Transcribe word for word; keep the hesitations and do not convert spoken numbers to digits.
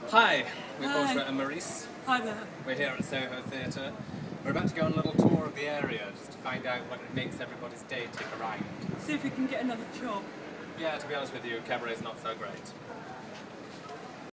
Hi, we're Hi. Bourgeois Maurice. Hi there. We're here at Soho Theatre. We're about to go on a little tour of the area just to find out what it makes everybody's day tick around. See if we can get another job. Yeah, to be honest with you, cabaret's not so great.